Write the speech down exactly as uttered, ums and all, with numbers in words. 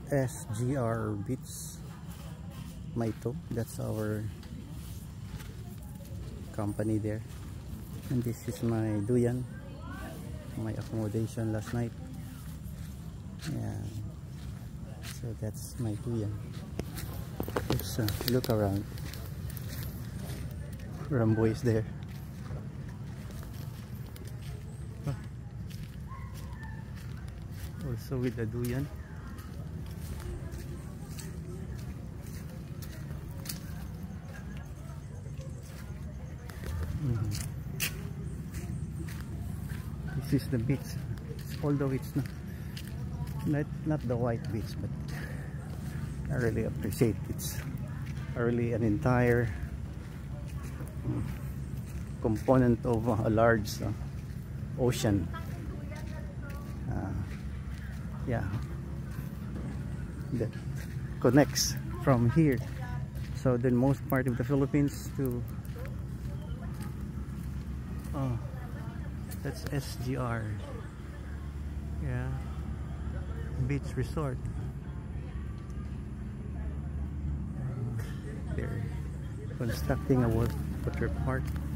S G R Beach Maitum. That's our company there. And this is my duyan, my accommodation last night. Yeah, so that's my duyan. Let's uh, look around. Rambo is there. Huh. Also with the duyan. Mm-hmm. This is the beach, although it's not not, not the white beach, but I really appreciate it. It's really an entire component of a large uh, ocean. Uh, yeah, that connects from here, southern most part of the Philippines, to oh, that's S G R. Yeah, beach resort. Uh, they're constructing a water park.